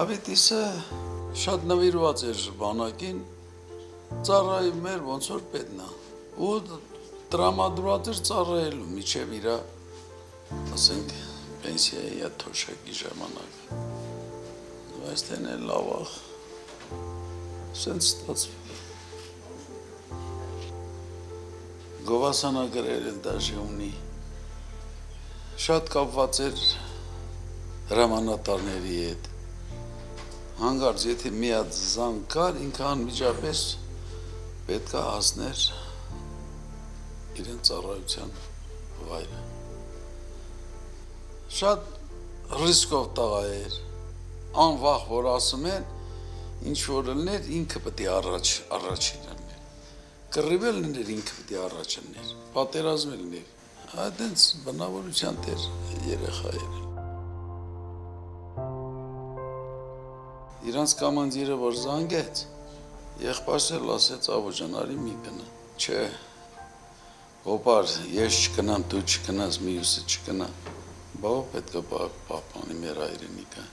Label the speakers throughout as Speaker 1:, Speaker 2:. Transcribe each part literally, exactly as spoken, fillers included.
Speaker 1: Ավետիսը շատ նվիրված էր բանակին, ծառայում էր ոնց որ պետն է, ու տրամադրված էր ծառայելու միջև իր, ասենք, պենսիայի թոշակի ժամանակ։ Բայց դեն էլ լավ է, սենց ստացվել։ Գովասանագրեր էլ դաժե ունի, շատ կապված էր հրամանատարների հետ։ Հանգարց, եթե միաձան կար, ինքը անմիջապես պետք է հասներ իրեն ծառայության վայրը։ Շատ ռիսկով տղա էր, անվախ որ ասում են, ինչ որ լներ, ինքը պետք է առաջ, առաջին լներ, կռիվել լներ, ինքը պետք է առաջ լներ, պատերազմել լներ, այդենց բնավորության տեր երեխա էր։ Իրանց կամանդիրը որ զանգեց, եղբայրս էլ ասեց աբոջան արի մի գնա, չէ, հոպար, ես չկնամ, դու չկնաս, մյուսը չկնա, բա պետք է պահպանի մեր հայրենիքը։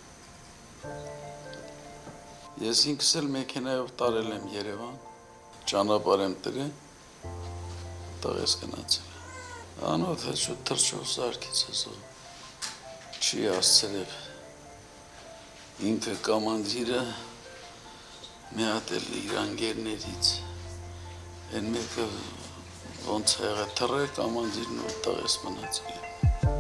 Speaker 1: Ես ինքս էլ մեքենայով տարել եմ Երևան, ճանապարհ եմ տրել, տղես գնացել։ Անոթ հետ շուտ թռչող սարքից հսող, չի ասցրև։ Ինքը կամանդիրը մի հատ էլ իր անգերներից, են մեկը ոնց եղը թռը կամանդիրն ու տղես մնացել է։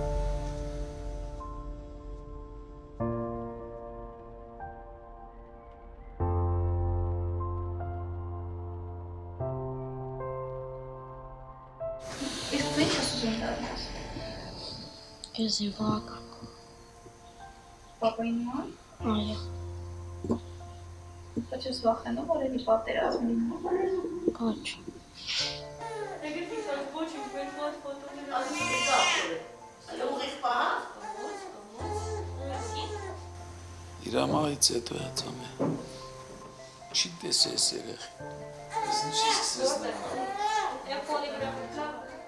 Speaker 2: Իսկ դու ինչ ասում են դարից։
Speaker 3: Ես զինվորական։
Speaker 2: Պապային ման։
Speaker 3: Այո։
Speaker 2: Բայց ես վախենում որևէ պատերազմ լինի։
Speaker 3: Ոչ։
Speaker 1: Իրամայից հետո հացամ է, չի տեսես երեխ, ես ինչի սկսես նրա։